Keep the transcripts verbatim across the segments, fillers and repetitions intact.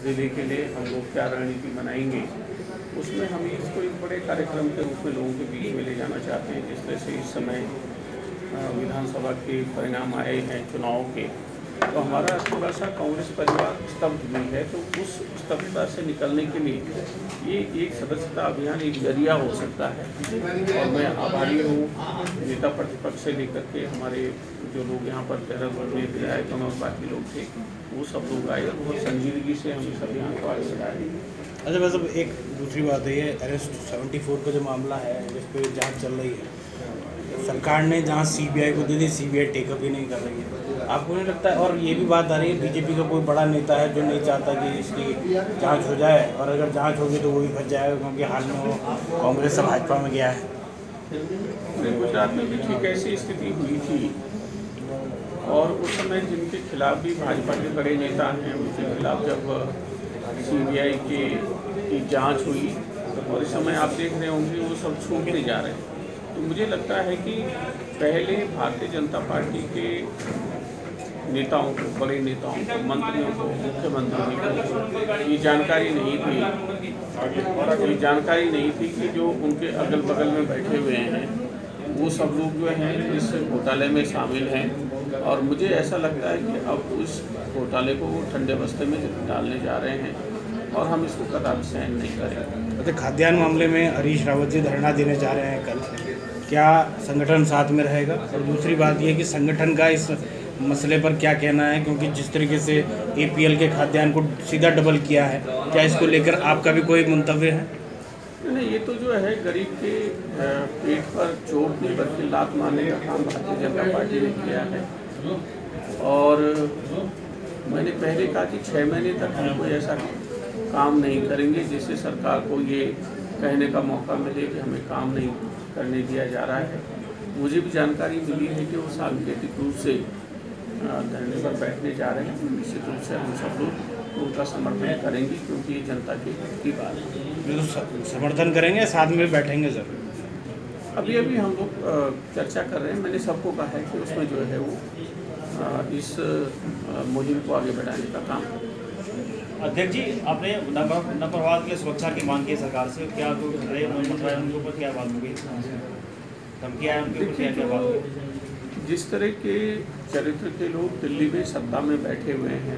ज़िले के लिए हम लोग क्या रणनीति बनाएंगे, उसमें हम इसको एक बड़े कार्यक्रम के रूप में लोगों के बीच में ले जाना चाहते हैं। जिस तरह से इस समय विधानसभा के परिणाम आए हैं चुनाव के, तो हमारा थोड़ा सा कांग्रेस परिवार स्तब्ध भी है, तो उस स्तब्धता से निकलने के लिए ये एक सदस्यता अभियान एक जरिया हो सकता है। और मैं आभारी हूँ नेता प्रतिपक्ष से लेकर के हमारे जो लोग यहाँ पर देहरादून में विधायक और बाकी लोग थे, वो सब लोग आए और बहुत संजीदगी से हम इस अभियान को आगे बढ़ाए। अच्छा, वैसे एक दूसरी बात है, ये अरेस्ट सेवेंटी फोर का जो मामला है जिस पर जाँच चल रही है, सरकार ने जहाँ सीबीआई को दे दी, सीबीआई टेकअप ही नहीं कर रही है, आपको नहीं लगता है? और ये भी बात आ रही है बीजेपी का कोई बड़ा नेता है जो नहीं चाहता कि इसकी जांच हो जाए, और अगर जांच होगी तो वो भी फंस जाएगा, क्योंकि हाल में वो कांग्रेस से भाजपा में गया है। गुजरात में भी ठीक ऐसी स्थिति हुई थी, और उस समय जिनके खिलाफ भी भाजपा के बड़े नेता हैं, उनके खिलाफ जब सीबीआई के की जाँच हुई, और इस समय आप देख रहे होंगे वो सब छूटने जा रहे हैं। तो मुझे लगता है कि पहले भारतीय जनता पार्टी के नेताओं को, बड़े नेताओं को, मंत्रियों को, मुख्यमंत्रियों को ये जानकारी नहीं थी ये जानकारी नहीं थी कि जो उनके अगल बगल में बैठे हुए हैं वो सब लोग जो हैं इस घोटाले में शामिल हैं। और मुझे ऐसा लगता है कि अब उस घोटाले को वो ठंडे बस्ते में डालने जा रहे हैं, और हम इसको कदापि सहन नहीं करेंगे। तो खाद्यान्न मामले में हरीश रावत जी धरना देने जा रहे हैं कल, क्या संगठन साथ में रहेगा? और दूसरी बात यह कि संगठन का इस मसले पर क्या कहना है, क्योंकि जिस तरीके से एपीएल के खाद्यान्न को सीधा डबल किया है, क्या इसको लेकर आपका भी कोई मंतव्य है? नहीं, ये तो जो है गरीब के पेट पर चोट नहीं बल्कि लात मारने का काम भारतीय जनता पार्टी ने किया है। और मैंने पहले कहा कि छः महीने तक हम कोई ऐसा काम नहीं करेंगे जिससे सरकार को ये कहने का मौका मिले कि हमें काम नहीं करने दिया जा रहा है। मुझे भी जानकारी मिली है कि वो सांकेतिक रूप से धरने पर बैठने जा रहे हैं। निश्चित रूप से हम सब लोग उनका समर्थन करेंगे, क्योंकि ये जनता के हित की बात है। तो समर्थन करेंगे, साथ में बैठेंगे सर? अभी अभी हम लोग चर्चा कर रहे हैं। मैंने सबको कहा है कि उसमें जो है वो इस मुहिम को आगे बढ़ाने का काम करें। अध्यक्ष जी, आपने नवप्रभात के सुरक्षा की मांग की सरकार से, क्या कोई खतरे उनके ऊपर क्या बात हो गई, धमकियाँ हैं उनके ऊपर क्या क्या बात हुई? जिस तरह के चरित्र के लोग दिल्ली में सत्ता में बैठे हुए हैं,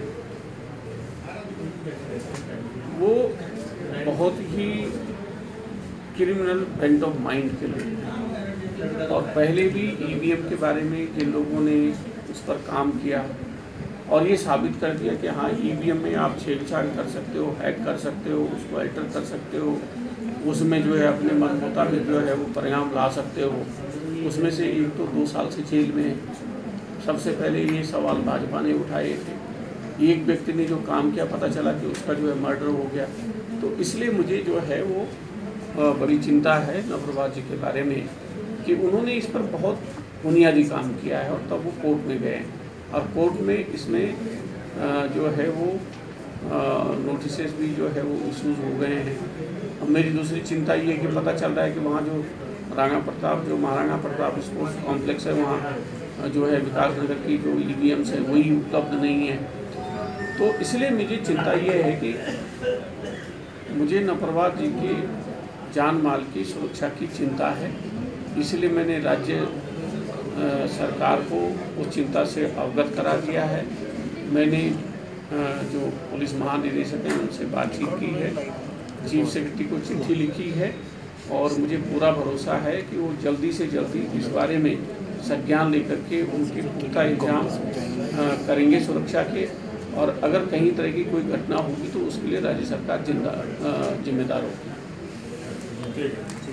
वो बहुत ही क्रिमिनल बेंट ऑफ माइंड के लोग हैं। और पहले भी ईवीएम के बारे में जिन लोगों ने उस पर काम किया और ये साबित कर दिया कि हाँ, ईवीएम में आप छेड़छाड़ कर सकते हो, हैक कर सकते हो, उसको अल्टर कर सकते हो, उसमें जो है अपने मन मुताबिक जो है वो परिणाम ला सकते हो, उसमें से एक तो दो साल से जेल में है। सबसे पहले ये सवाल भाजपा ने उठाए थे। एक व्यक्ति ने जो काम किया, पता चला कि उसका जो है मर्डर हो गया। तो इसलिए मुझे जो है वो बड़ी चिंता है नवप्रभात जी के बारे में कि उन्होंने इस पर बहुत बुनियादी काम किया है, और तब वो कोर्ट में गए, और कोर्ट में इसमें जो है वो नोटिस भी जो है वो इशूज़ हो गए हैं। अब मेरी दूसरी चिंता ये है कि पता चल रहा है कि वहाँ जो राणा प्रताप जो महाराणा प्रताप स्पोर्ट्स कॉम्प्लेक्स है, वहाँ जो है विकास नगर की जो ईवीएम्स है वही उपलब्ध नहीं है। तो इसलिए मुझे चिंता ये है कि मुझे नवप्रभात जी की जान माल की सुरक्षा की चिंता है। इसलिए मैंने राज्य सरकार को उस चिंता से अवगत करा दिया है। मैंने जो पुलिस महानिदेशक हैं उनसे बातचीत की है, चीफ सेक्रेटरी को चिट्ठी लिखी है, और मुझे पूरा भरोसा है कि वो जल्दी से जल्दी इस बारे में संज्ञान लेकर के उनके पुख्ता इंतजाम करेंगे सुरक्षा के। और अगर कहीं तरह की कोई घटना होगी तो उसके लिए राज्य सरकार जिम्मेदार होगी।